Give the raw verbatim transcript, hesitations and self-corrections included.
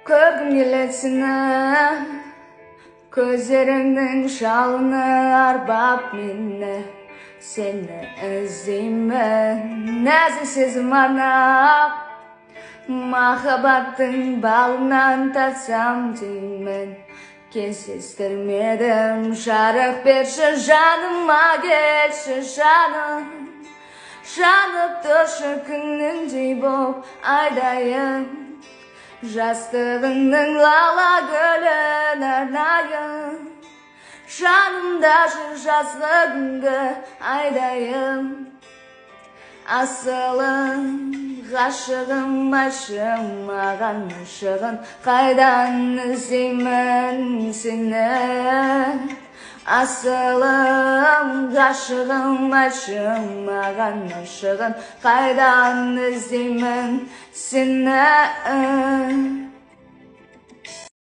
Көргім келеді сені, көздеріңнің жалыны арбап мені. Сені іздеймін, нәзік сезім арнап, махаббаттың балынан татсам деймін. Кездестірмедім, жарық берші жаныма, келші жаным. Жанып тұршы күніндей боп айдайын, жастығыңның лала гүлін арнайын. Жанымда жүр жазғы күнгі айдайын. Асылым, ғашығым, айтшы маған ашығын, қайдан іздеймін сені. Асылым, ғашығым, айтшы маған ашығын, қайдан іздеймін сені.